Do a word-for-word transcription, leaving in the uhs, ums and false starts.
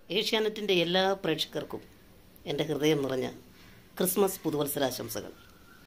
ഏഷ്യാനെറ്റിൻ്റെ എല്ലാ പ്രേക്ഷകർക്കും എൻ്റെ ഹൃദയം നിറഞ്ഞ ക്രിസ്മസ് പുതുവത്സരാശംസകൾ.